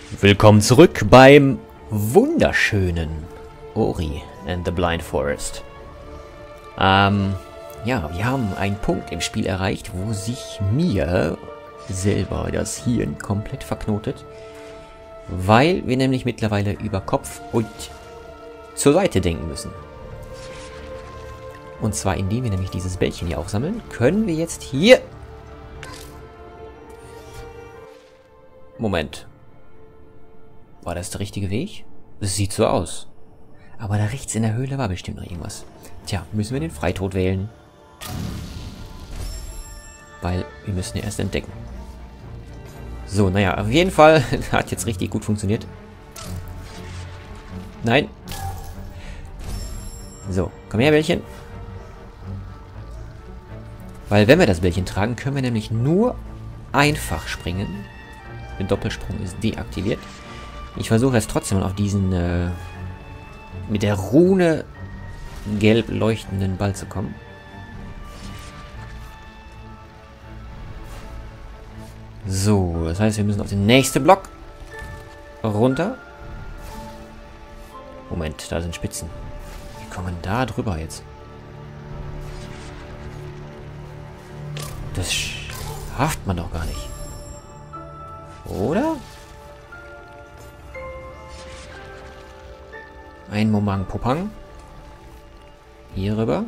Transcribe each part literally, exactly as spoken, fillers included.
Willkommen zurück beim wunderschönen Ori and the Blind Forest. Ähm, ja, wir haben einen Punkt im Spiel erreicht, wo sich mir selber das Hirn komplett verknotet, weil wir nämlich mittlerweile über Kopf und zur Seite denken müssen. Und zwar indem wir nämlich dieses Bällchen hier aufsammeln, können wir jetzt hier... Moment. War das der richtige Weg? Es sieht so aus. Aber da rechts in der Höhle war bestimmt noch irgendwas. Tja, müssen wir den Freitod wählen. Weil wir müssen ja erst entdecken. So, naja, auf jeden Fall hat jetzt richtig gut funktioniert. Nein. So, komm her, Bällchen. Weil wenn wir das Bällchen tragen, können wir nämlich nur einfach springen. Der Doppelsprung ist deaktiviert. Ich versuche jetzt trotzdem mal auf diesen äh, mit der Rune gelb leuchtenden Ball zu kommen. So, das heißt, wir müssen auf den nächsten Block runter. Moment, da sind Spitzen. Wie kommen wir da drüber jetzt? Das schafft man doch gar nicht. Oder? Ein Momang Popang. Hier rüber.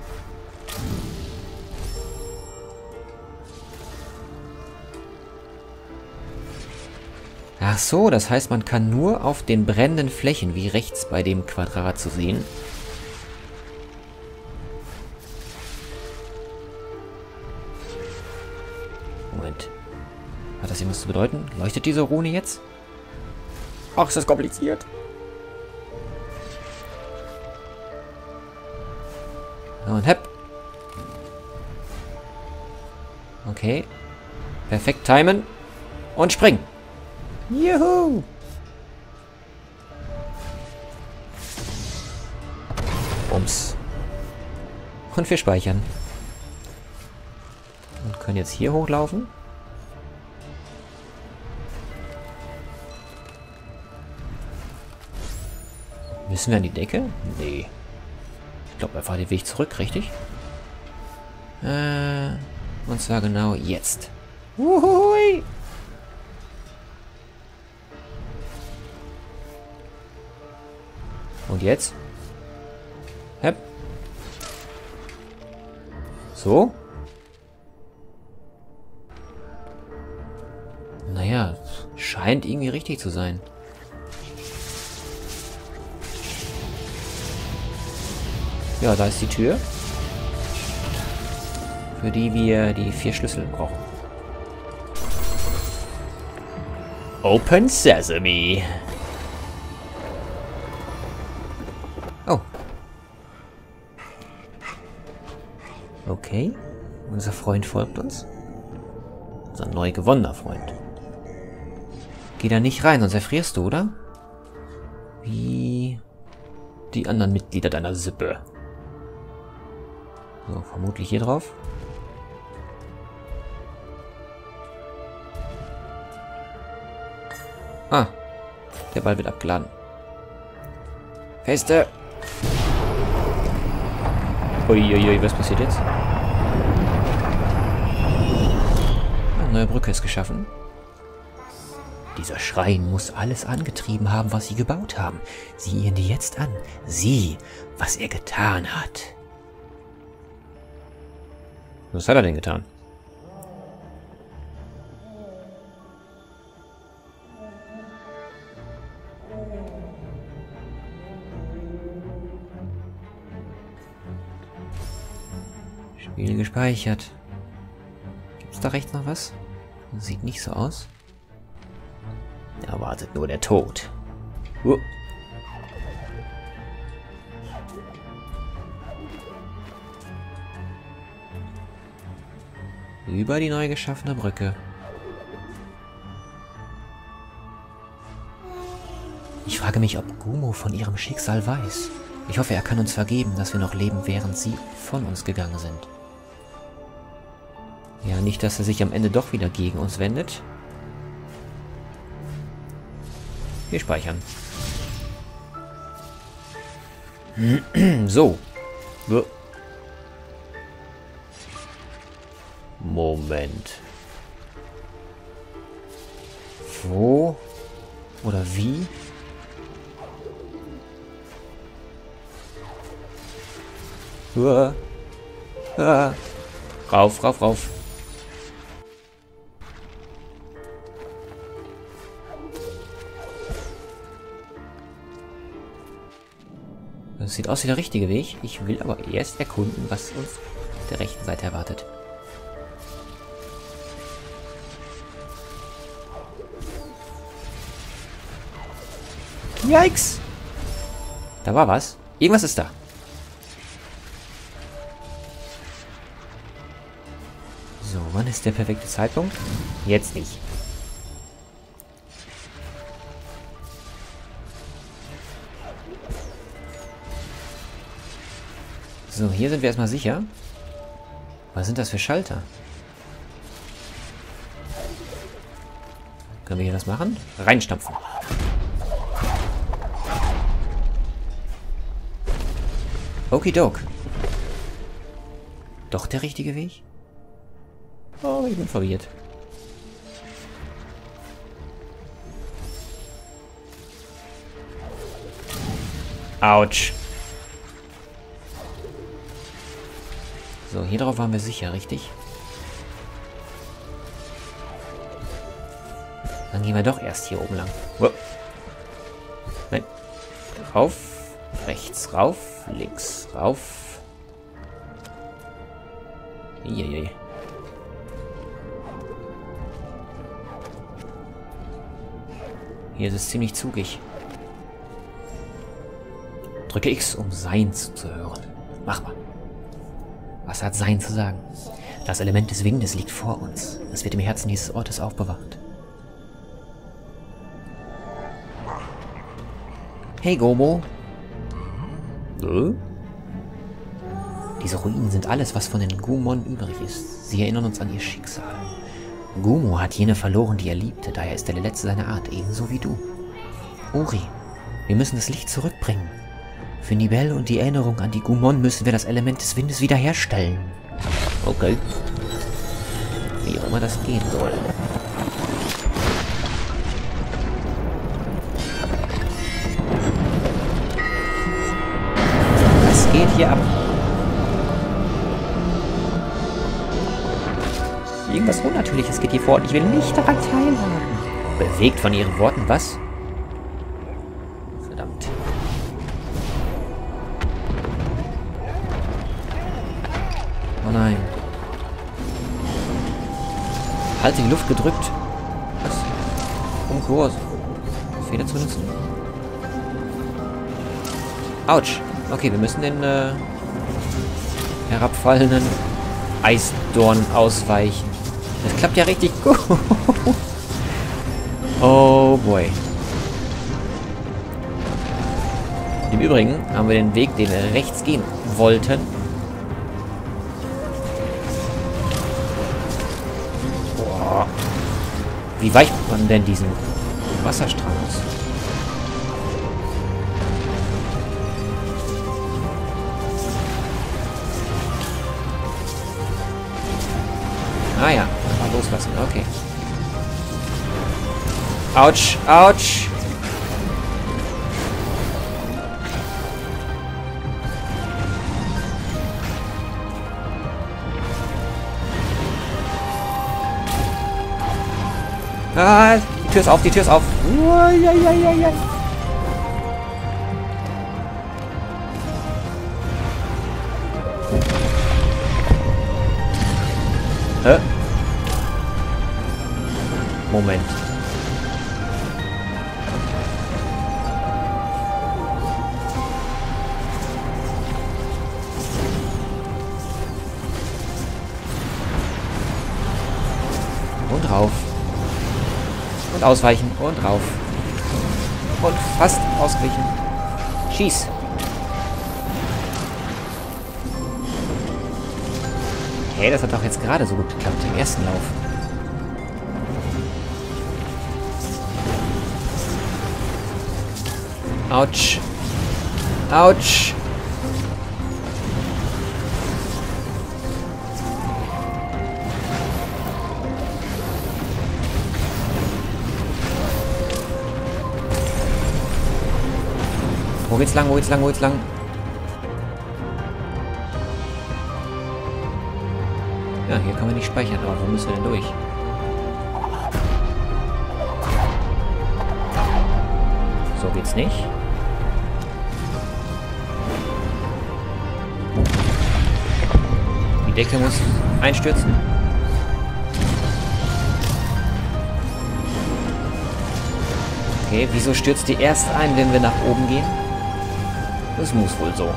Ach so, das heißt, man kann nur auf den brennenden Flächen, wie rechts bei dem Quadrat zu sehen. Moment. Hat das irgendwas zu bedeuten? Leuchtet diese Rune jetzt? Ach, ist das kompliziert. Und hepp. Okay. Perfekt timen. Und springen. Juhu. Bums. Und wir speichern. Und können jetzt hier hochlaufen. Müssen wir an die Decke? Nee. Ich glaube, einfach den Weg zurück, richtig? Äh, und zwar genau jetzt. Uhui. Und jetzt? Hepp. So. Naja, scheint irgendwie richtig zu sein. Ja, da ist die Tür, für die wir die vier Schlüssel brauchen. Open Sesame. Oh. Okay. Unser Freund folgt uns. Unser neu gewonnener Freund. Geh da nicht rein, sonst erfrierst du, oder? Wie die anderen Mitglieder deiner Sippe. So, vermutlich hier drauf. Ah, der Ball wird abgeladen. Feste! Uiuiui, was passiert jetzt? Eine neue Brücke ist geschaffen. Dieser Schrein muss alles angetrieben haben, was sie gebaut haben. Sieh ihn dir jetzt an. Sieh, was er getan hat. Was hat er denn getan? Spiel gespeichert. Gibt's da rechts noch was? Sieht nicht so aus. Da wartet nur der Tod. Uh. Über die neu geschaffene Brücke. Ich frage mich, ob Gumo von ihrem Schicksal weiß. Ich hoffe, er kann uns vergeben, dass wir noch leben, während sie von uns gegangen sind. Ja, nicht, dass er sich am Ende doch wieder gegen uns wendet. Wir speichern. So. Moment. Wo? Oder wie? Uah. Ah. Rauf, rauf, rauf. Das sieht aus wie der richtige Weg. Ich will aber erst erkunden, was uns auf der rechten Seite erwartet. Yikes! Da war was. Irgendwas ist da. So, wann ist der perfekte Zeitpunkt? Jetzt nicht. So, hier sind wir erstmal sicher. Was sind das für Schalter? Können wir hier das machen? Reinstampfen. Okidok. Doch der richtige Weg? Oh, ich bin verwirrt. Autsch. So, hier drauf waren wir sicher, richtig? Dann gehen wir doch erst hier oben lang. Wow. Nein. Rauf. Rechts rauf. Links rauf. Iiiii. Hier ist es ziemlich zugig. Drücke X, um Sein zu hören. Mach mal. Was hat Sein zu sagen? Das Element des Windes liegt vor uns. Es wird im Herzen dieses Ortes aufbewahrt. Hey, Gomo. Äh? Diese Ruinen sind alles, was von den Gumon übrig ist. Sie erinnern uns an ihr Schicksal. Gumo hat jene verloren, die er liebte, daher ist er der Letzte seiner Art, ebenso wie du. Uri, wir müssen das Licht zurückbringen. Für Nibel und die Erinnerung an die Gumon müssen wir das Element des Windes wiederherstellen. Okay. Wie auch immer das gehen soll. Was geht hier ab? Irgendwas Unnatürliches geht hier vor und ich will nicht daran teilhaben. Bewegt von ihren Worten, was? Verdammt. Oh nein. Halt in die Luft gedrückt. Was? Um Kurs. Feder zu nutzen. Autsch. Okay, wir müssen den äh, herabfallenden Eisdorn ausweichen. Das klappt ja richtig gut. Oh boy. Und im Übrigen haben wir den Weg, den wir rechts gehen wollten. Boah. Wie weicht man denn diesen Wasserstrahl aus? Ah ja, einfach loslassen, okay. Autsch, autsch. Ah, die Tür ist auf, die Tür ist auf. Uiuiuiui. Hä? Moment. Und rauf. Und ausweichen. Und rauf. Und fast ausgewichen. Schieß. Hey, das hat doch jetzt gerade so gut geklappt im ersten Lauf. Autsch. Autsch. Wo geht's lang? Wo geht's lang? Wo geht's lang? Ja, hier kann man nicht speichern, aber wo müssen wir denn durch? So geht's nicht. Die Decke muss einstürzen. Okay, wieso stürzt die erst ein, wenn wir nach oben gehen? Das muss wohl so.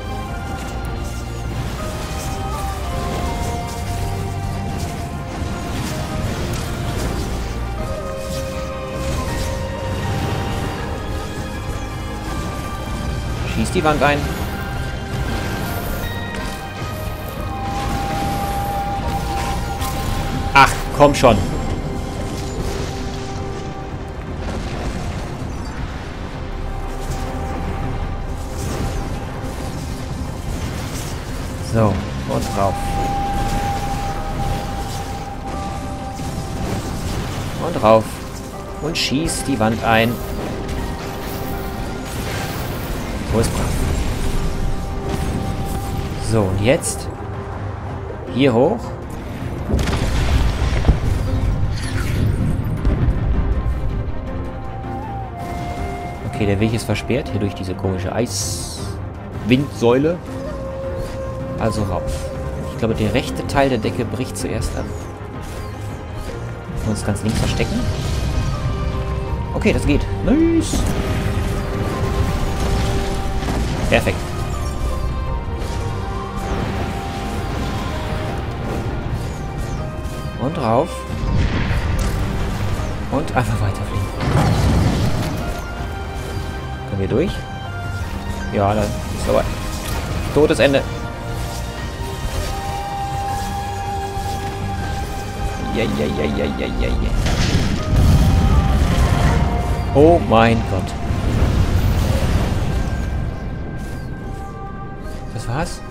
Schießt die Wand ein. Ach, komm schon. So, und drauf. Und drauf. Und schießt die Wand ein. Wo ist brav? So, und jetzt hier hoch. Okay, der Weg ist versperrt. Hier durch diese komische Eiswindsäule. Also rauf. Ich glaube, der rechte Teil der Decke bricht zuerst ab. Können wir uns ganz links verstecken. Okay, das geht. Nice. Perfekt. Und rauf. Und einfach weiterfliegen. Können wir durch? Ja, dann ist aber totes Ende. Ja, ja, ja, ja, ja, ja, ja. Oh mein Gott. Das war's?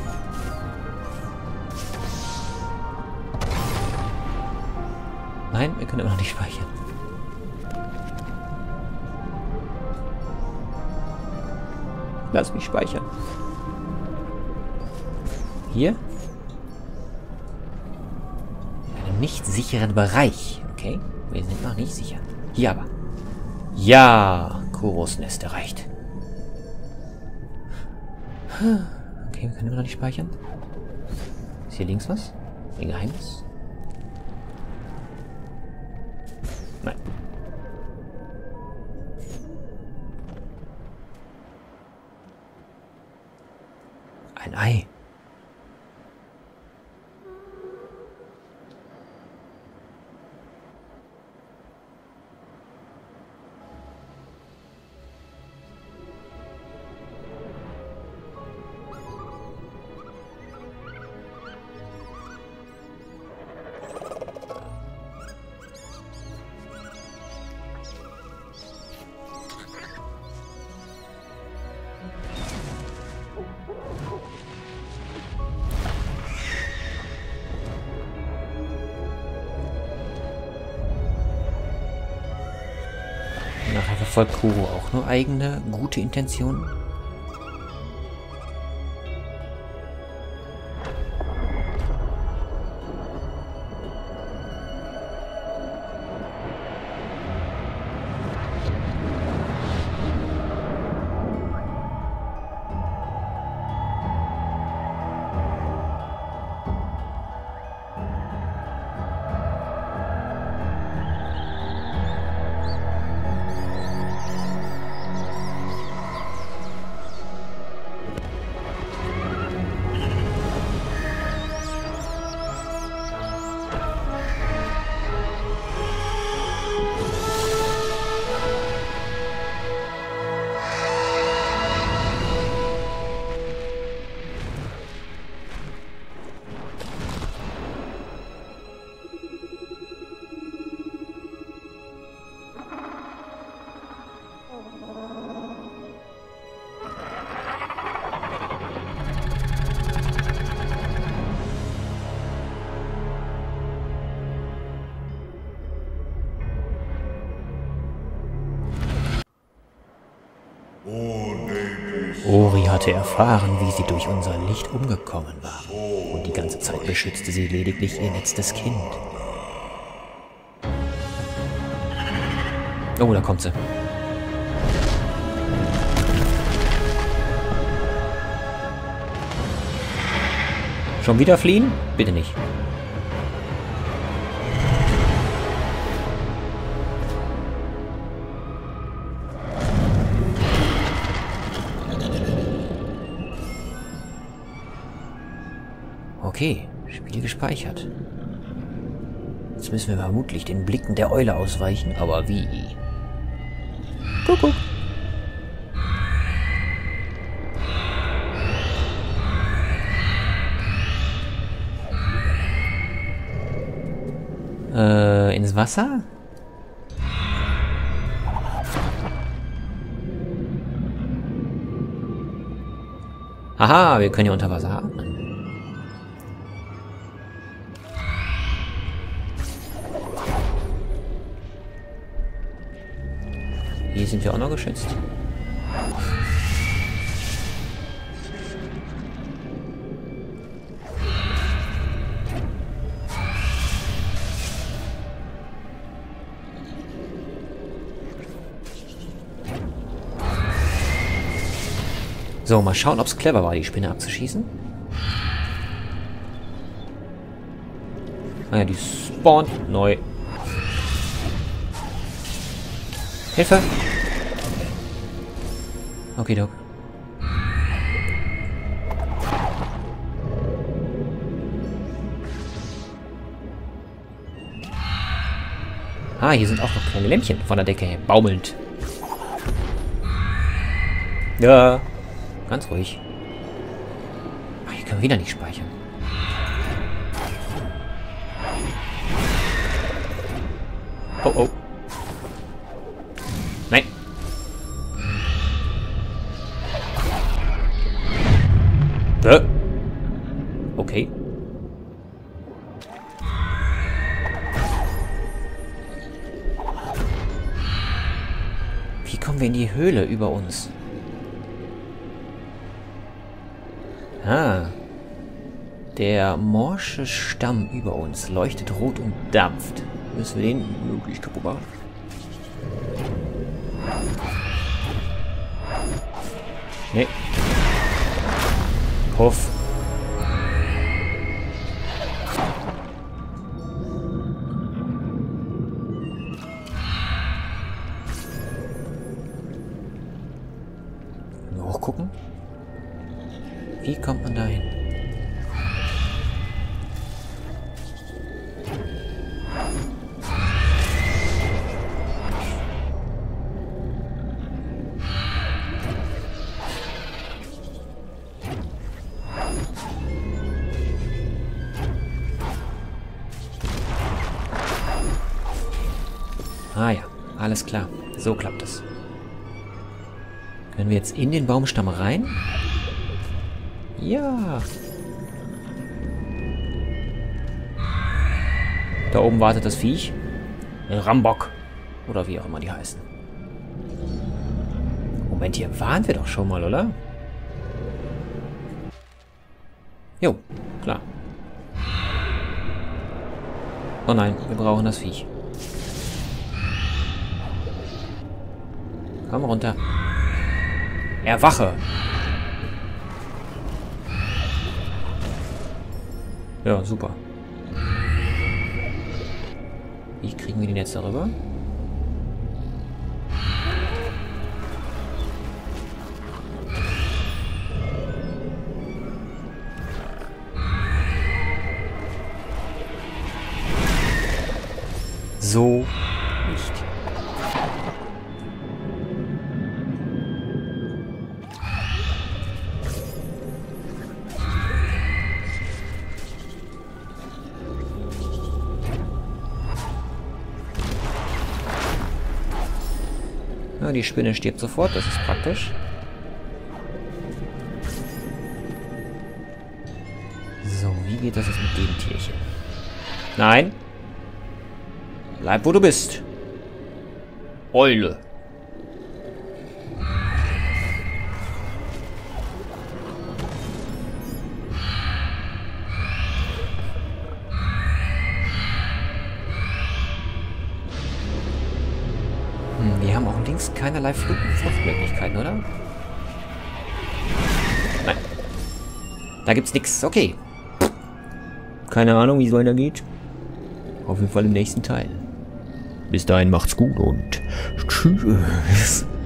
Nein, wir können immer noch nicht speichern. Lass mich speichern. Hier? Nicht sicheren Bereich. Okay, wir sind noch nicht sicher. Hier aber. Ja, Kuros Nest erreicht. Okay, wir können immer noch nicht speichern. Ist hier links was? Ein Geheimnis? Nein. Ein Ei. Nachher verfolgt Kuro auch nur eigene gute Intentionen. Ori hatte erfahren, wie sie durch unser Licht umgekommen waren. Und die ganze Zeit beschützte sie lediglich ihr letztes Kind. Oh, da kommt sie. Schon wieder fliehen? Bitte nicht. Okay, Spiel gespeichert. Jetzt müssen wir vermutlich den Blicken der Eule ausweichen, aber wie? Kuckuck. Äh, ins Wasser? Haha, wir können ja unter Wasser atmen. Hier sind wir auch noch geschützt. So, mal schauen, ob es clever war, die Spinne abzuschießen. Ah ja, die spawnt neu. Hilfe! Okay, Doc. Ah, hier sind auch noch kleine Lämpchen von der Decke her, baumelnd. Ja, ganz ruhig. Ach, hier können wir wieder nicht speichern. Oh, oh. Nein. Äh. Okay. Wie kommen wir in die Höhle über uns? Ah. Der morsche Stamm über uns leuchtet rot und dampft. Müssen wir den möglichst kaputt machen? Nee. Puff. Hochgucken. Wie kommt man da hin? Ah ja, alles klar. So klappt es. Können wir jetzt in den Baumstamm rein? Ja. Da oben wartet das Viech. Rambock. Oder wie auch immer die heißen. Moment, hier waren wir doch schon mal, oder? Jo, klar. Oh nein, wir brauchen das Viech. Komm runter. Erwache. Ja, super. Wie kriegen wir den jetzt darüber? So nicht. Ja, die Spinne stirbt sofort, das ist praktisch. So, wie geht das jetzt mit dem Tierchen? Nein! Bleib, wo du bist. Eule. haben auch links keinerlei Flucht Fluchtmöglichkeiten, oder? Nein. Da gibt's nichts. Okay. Keine Ahnung, wie es weitergeht. Auf jeden Fall im nächsten Teil. Bis dahin macht's gut und tschüss.